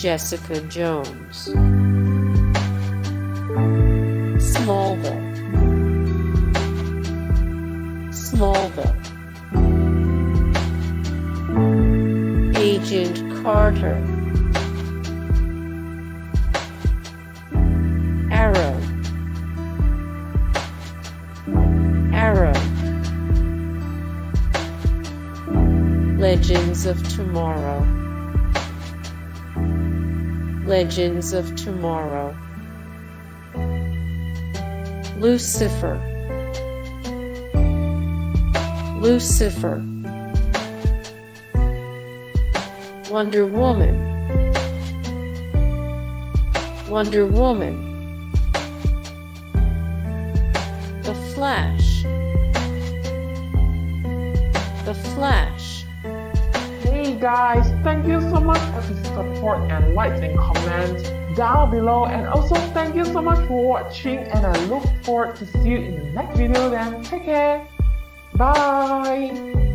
Jessica Jones, Smallville, Smallville, Agent Carter, Arrow, Arrow, Legends of Tomorrow, Legends of Tomorrow, Lucifer, Lucifer, Wonder Woman, Wonder Woman, The Flash, The Flash. Hey guys, thank you so much for the support and likes and comments down below, and also thank you so much for watching, and I look forward to see you in the next video. Then take care, bye.